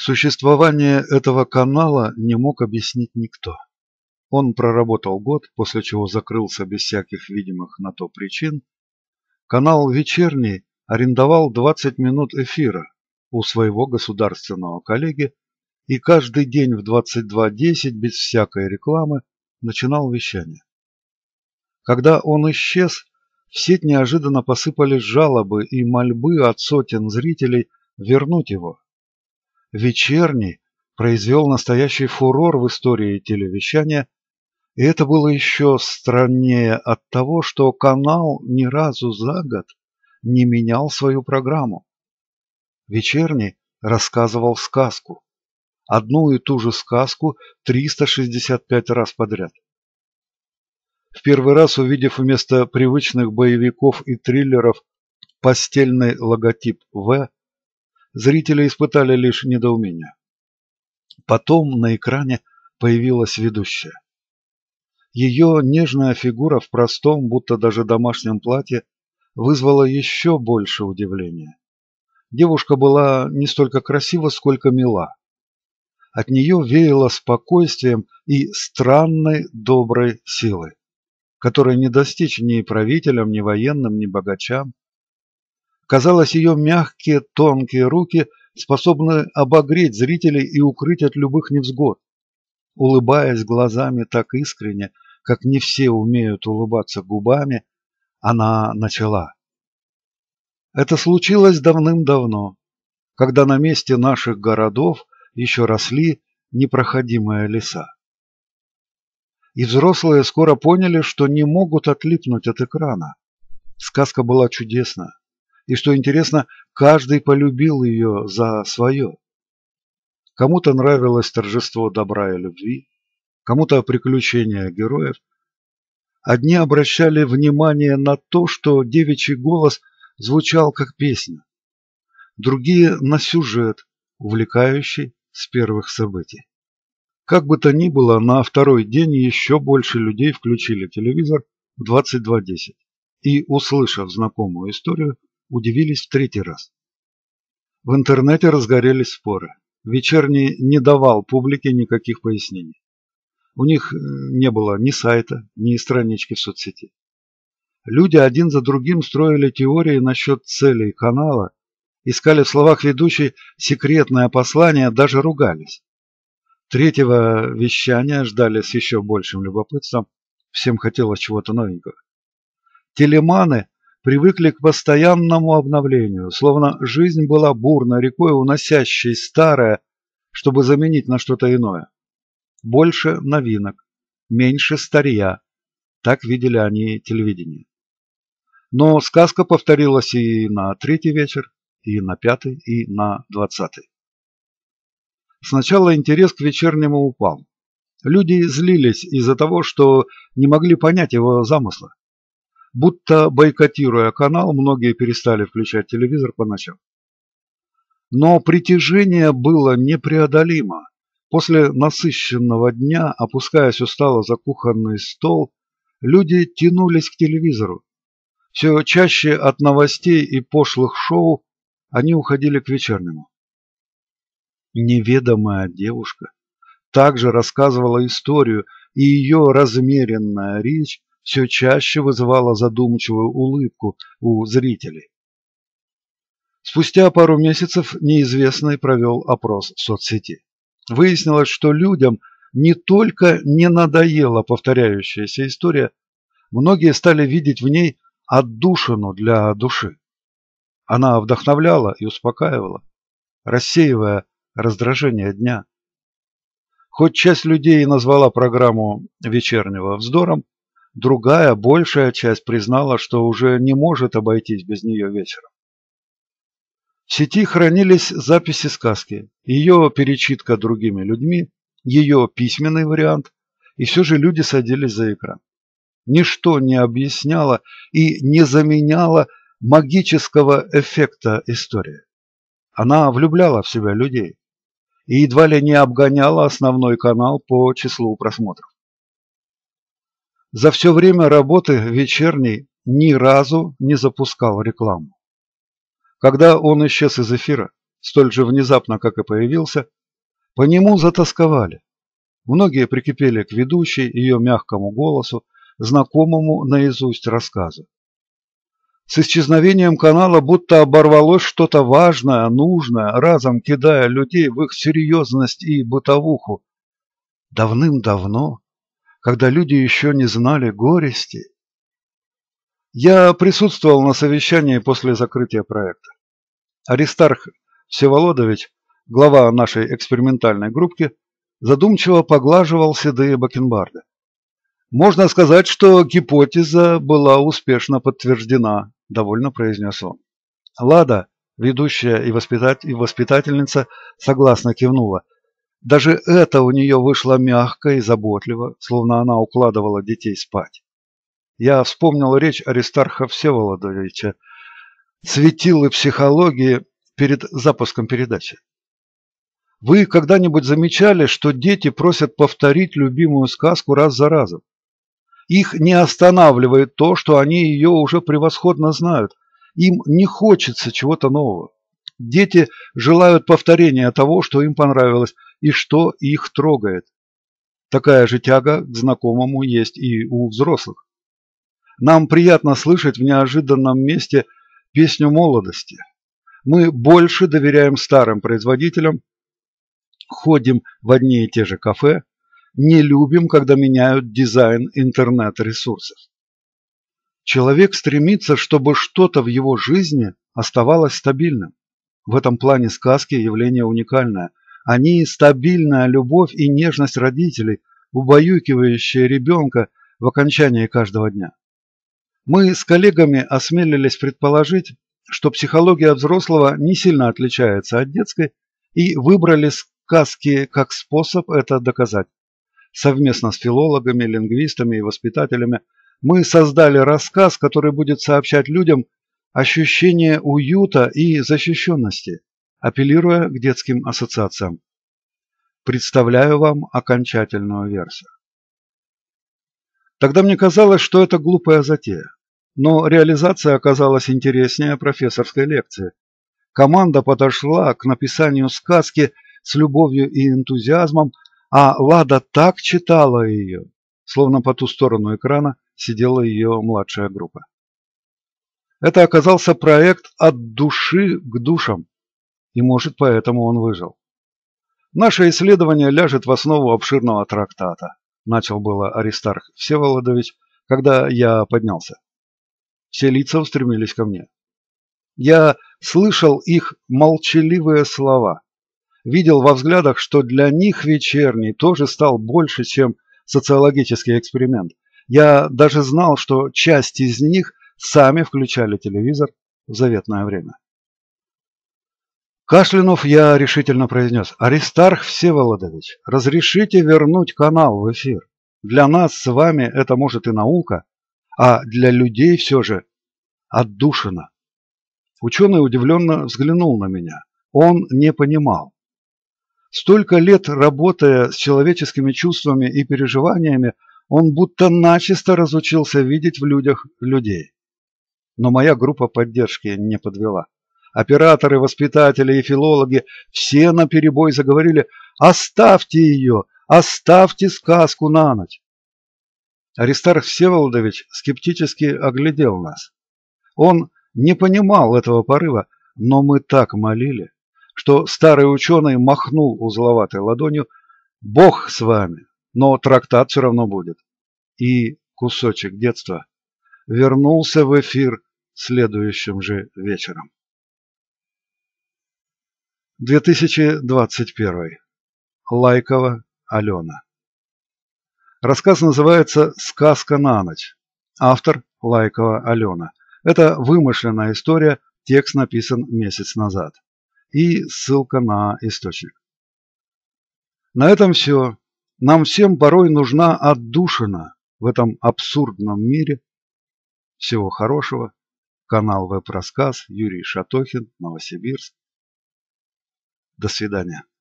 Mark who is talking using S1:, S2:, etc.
S1: Существование этого канала не мог объяснить никто. Он проработал год, после чего закрылся без всяких видимых на то причин. Канал «Вечерний» арендовал 20 минут эфира у своего государственного коллеги и каждый день в 22:10 без всякой рекламы начинал вещание. Когда он исчез, в сеть неожиданно посыпались жалобы и мольбы от сотен зрителей вернуть его. «Вечерний» произвел настоящий фурор в истории телевещания, и это было еще страннее от того, что канал ни разу за год не менял свою программу. «Вечерний» рассказывал сказку. Одну и ту же сказку 365 раз подряд. В первый раз, увидев вместо привычных боевиков и триллеров постельный логотип «В», зрители испытали лишь недоумение. Потом на экране появилась ведущая. Ее нежная фигура в простом, будто даже домашнем платье, вызвала еще больше удивления. Девушка была не столько красива, сколько мила. От нее веяло спокойствием и странной доброй силой, которой не достичь ни правителям, ни военным, ни богачам. Казалось, ее мягкие, тонкие руки способны обогреть зрителей и укрыть от любых невзгод. Улыбаясь глазами так искренне, как не все умеют улыбаться губами, она начала. Это случилось давным-давно, когда на месте наших городов еще росли непроходимые леса. И взрослые скоро поняли, что не могут отлипнуть от экрана. Сказка была чудесна. И, что интересно, каждый полюбил ее за свое. Кому-то нравилось торжество добра и любви, кому-то приключения героев. Одни обращали внимание на то, что девичий голос звучал как песня, другие – на сюжет, увлекающий с первых событий. Как бы то ни было, на второй день еще больше людей включили телевизор в 22:10 и, услышав знакомую историю, удивились в третий раз. В интернете разгорелись споры. «Вечерний» не давал публике никаких пояснений. У них не было ни сайта, ни странички в соцсети. Люди один за другим строили теории насчет целей канала, искали в словах ведущей секретное послание, даже ругались. Третьего вещания ждали с еще большим любопытством, всем хотелось чего-то новенького. Телеманы привыкли к постоянному обновлению, словно жизнь была бурной рекой, уносящей старое, чтобы заменить на что-то иное. Больше новинок, меньше старья. Так видели они телевидение. Но сказка повторилась и на третий вечер, и на пятый, и на 20-й. Сначала интерес к вечернему упал. Люди злились из-за того, что не могли понять его замысла. Будто бойкотируя канал, многие перестали включать телевизор по ночам. Но притяжение было непреодолимо. После насыщенного дня, опускаясь устало за кухонный стол, люди тянулись к телевизору. Все чаще от новостей и пошлых шоу они уходили к вечернему. Неведомая девушка также рассказывала историю, и ее размеренная речь все чаще вызывала задумчивую улыбку у зрителей. Спустя пару месяцев неизвестный провел опрос в соцсети. Выяснилось, что людям не только не надоела повторяющаяся история, многие стали видеть в ней отдушину для души. Она вдохновляла и успокаивала, рассеивая раздражение дня. Хоть часть людей назвала программу «Вечернего» вздором, другая, большая часть признала, что уже не может обойтись без нее вечером. В сети хранились записи сказки, ее перечитка другими людьми, ее письменный вариант, и все же люди садились за экран. Ничто не объясняло и не заменяло магического эффекта истории. Она влюбляла в себя людей и едва ли не обгоняла основной канал по числу просмотров. За все время работы «Вечерний» ни разу не запускал рекламу. Когда он исчез из эфира, столь же внезапно, как и появился, По нему затосковали. Многие прикипели к ведущей, ее мягкому голосу, знакомому наизусть рассказу. С исчезновением канала будто оборвалось что-то важное, нужное, разом кидая людей в их серьезность и бытовуху. Давным-давно, когда люди еще не знали горести. Я присутствовал на совещании после закрытия проекта. Аристарх Всеволодович, глава нашей экспериментальной группки, задумчиво поглаживал седые бакенбарды. «Можно сказать, что гипотеза была успешно подтверждена», – довольно произнес он. Лада, ведущая и воспитательница, согласно кивнула. Даже это у нее вышло мягко и заботливо, словно она укладывала детей спать. Я вспомнил речь Аристарха Всеволодовича, светилы психологии перед запуском передачи. Вы когда-нибудь замечали, что дети просят повторить любимую сказку раз за разом? Их не останавливает то, что они ее уже превосходно знают. Им не хочется чего-то нового. Дети желают повторения того, что им понравилось и что их трогает. Такая же тяга к знакомому есть и у взрослых. Нам приятно слышать в неожиданном месте песню молодости. Мы больше доверяем старым производителям, ходим в одни и те же кафе, не любим, когда меняют дизайн интернет-ресурсов. Человек стремится, чтобы что-то в его жизни оставалось стабильным. В этом плане сказки явление уникальное. Они стабильная любовь и нежность родителей, убаюкивающая ребенка в окончании каждого дня. Мы с коллегами осмелились предположить, что психология взрослого не сильно отличается от детской, и выбрали сказки как способ это доказать. Совместно с филологами, лингвистами и воспитателями мы создали рассказ, который будет сообщать людям ощущение уюта и защищенности, апеллируя к детским ассоциациям. Представляю вам окончательную версию. Тогда мне казалось, что это глупая затея, но реализация оказалась интереснее профессорской лекции. Команда подошла к написанию сказки с любовью и энтузиазмом, а Лада так читала ее, словно по ту сторону экрана сидела ее младшая группа. Это оказался проект от души к душам, и, может, поэтому он выжил. Наше исследование ляжет в основу обширного трактата, начал было Аристарх Всеволодович, когда я поднялся. Все лица устремились ко мне. Я слышал их молчаливые слова. Видел во взглядах, что для них вечерний тоже стал больше, чем социологический эксперимент. Я даже знал, что часть из них сами включали телевизор в заветное время. Кашлянув, я решительно произнес: «Аристарх Всеволодович, разрешите вернуть канал в эфир. Для нас с вами это может и наука, а для людей все же отдушина». Ученый удивленно взглянул на меня. Он не понимал. Столько лет работая с человеческими чувствами и переживаниями, он будто начисто разучился видеть в людях людей. Но моя группа поддержки не подвела. Операторы, воспитатели и филологи все наперебой заговорили: «Оставьте ее! Оставьте сказку на ночь!» Аристарх Всеволодович скептически оглядел нас. Он не понимал этого порыва, но мы так молили, что старый ученый махнул узловатой ладонью: «Бог с вами, но трактат все равно будет». И кусочек детства вернулся в эфир следующим же вечером. 2021. Лайкова Алена. Рассказ называется «Сказка на ночь». Автор Лайкова Алена. Это вымышленная история, текст написан месяц назад. И ссылка на источник. На этом все. Нам всем порой нужна отдушина в этом абсурдном мире. Всего хорошего. Канал Веб-Рассказ. Юрий Шатохин, Новосибирск. До свидания.